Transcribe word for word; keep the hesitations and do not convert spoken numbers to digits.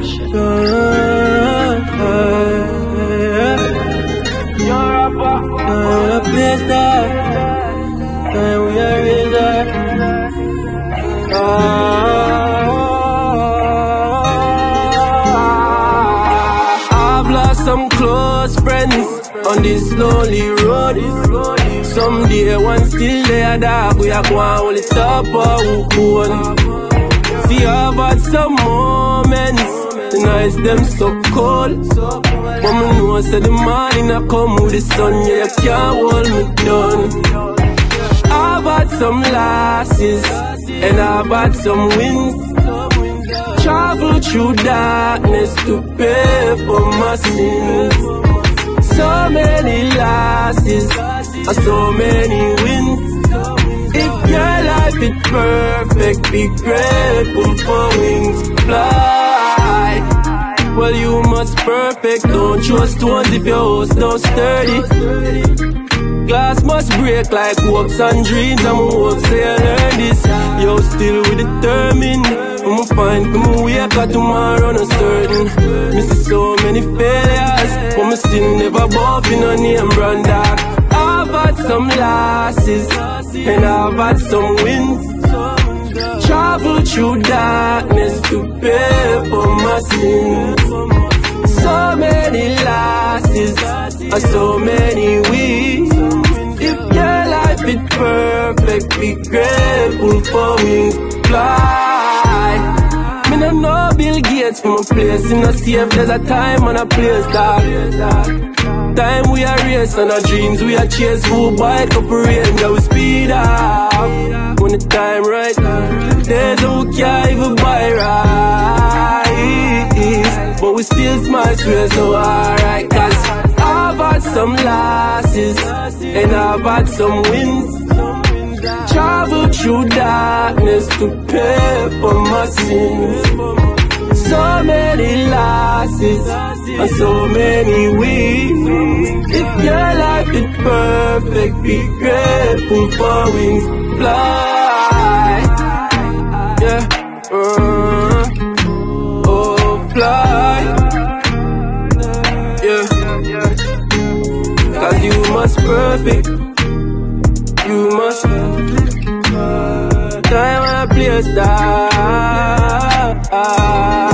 a place that and we are in there. I've lost some close friends on this lonely road. Someday one still there, dog. We are going hold it up or one. See, I've had some moments. The nights them so cold, but me know say the morning I come with the sun. Yeah, you can't hold me down. I've had some losses and I've had some wins. Travel through darkness to pay for my sins. So many losses and so many wins. If your life is perfect, be grateful for wings. Fly. Well, you must perfect. Don't trust stones if your house don't sturdy. Glass must break like hopes and dreams. I'm hope say I learn this. Yo, still we determined. I'ma find for my wake up tomorrow no certain. Me see so many failures, but me still never buff in a name brand dog. I've had some losses and I've had some wins. Travel through darkness to pay for my sins. So many losses and so many wins. If your life is perfect, be grateful for wings. Fly. Me no know Bill Gates from a place in a safe. There's a time and a place, dog. Time we are race and our dreams we are chase. Full bike up rain, that we speed up. When the time right, there's who can't even buy rice, but we still smile, swear so alright. Cause I've had some losses and I've had some wins. Travel through darkness to pay for my sins. So many losses and so many wins. If your life is perfect, be grateful for wings. Fly, yeah, uh, oh fly, yeah. Cause you must perfect, you must time and place that.